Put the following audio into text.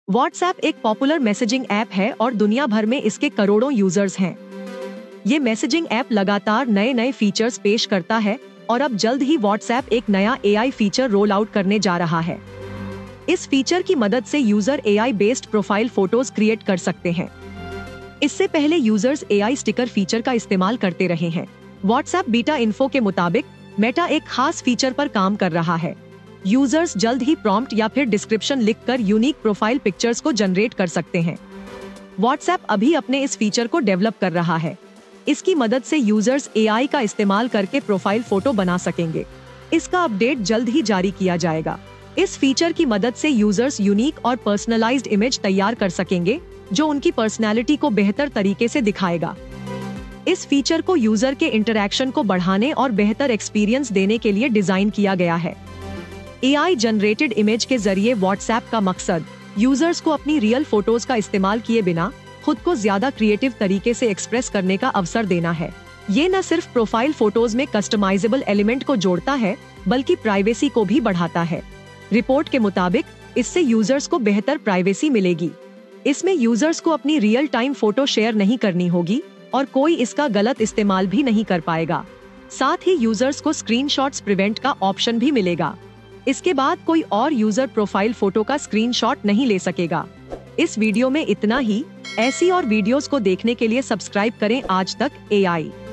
WhatsApp एक popular messaging app है और दुनिया भर में इसके करोड़ों यूजर्स हैं। ये मैसेजिंग ऐप लगातार नए नए फीचर्स पेश करता है और अब जल्द ही व्हाट्सएप एक नया एआई फीचर रोल आउट करने जा रहा है। इस फीचर की मदद से user AI based profile photos create कर सकते हैं। इससे पहले यूजर्स एआई स्टिकर फीचर का इस्तेमाल करते रहे हैं। व्हाट्सएप बीटा इन्फो के मुताबिक मेटा एक खास फीचर पर काम कर रहा है। यूजर्स जल्द ही प्रॉम्प्ट या फिर डिस्क्रिप्शन लिखकर यूनिक प्रोफाइल पिक्चर्स को जनरेट कर सकते हैं। व्हाट्सएप अभी अपने इस फीचर को डेवलप कर रहा है। इसकी मदद से यूजर्स एआई का इस्तेमाल करके प्रोफाइल फोटो बना सकेंगे। इसका अपडेट जल्द ही जारी किया जाएगा। इस फीचर की मदद से यूजर्स यूनिक और पर्सनलाइज्ड इमेज तैयार कर सकेंगे जो उनकी पर्सनैलिटी को बेहतर तरीके से दिखाएगा। इस फीचर को यूजर के इंटरैक्शन को बढ़ाने और बेहतर एक्सपीरियंस देने के लिए डिजाइन किया गया है। एआई जनरेटेड इमेज के जरिए व्हाट्सएप का मकसद यूजर्स को अपनी रियल फोटोज का इस्तेमाल किए बिना खुद को ज्यादा क्रिएटिव तरीके से एक्सप्रेस करने का अवसर देना है। ये न सिर्फ प्रोफाइल फोटोज में कस्टमाइजेबल एलिमेंट को जोड़ता है बल्कि प्राइवेसी को भी बढ़ाता है। रिपोर्ट के मुताबिक इससे यूजर्स को बेहतर प्राइवेसी मिलेगी। इसमें यूजर्स को अपनी रियल टाइम फोटो शेयर नहीं करनी होगी और कोई इसका गलत इस्तेमाल भी नहीं कर पाएगा। साथ ही यूजर्स को स्क्रीनशॉट्स प्रिवेंट का ऑप्शन भी मिलेगा। इसके बाद कोई और यूजर प्रोफाइल फोटो का स्क्रीनशॉट नहीं ले सकेगा। इस वीडियो में इतना ही। ऐसी और वीडियोस को देखने के लिए सब्सक्राइब करें आज तक एआई।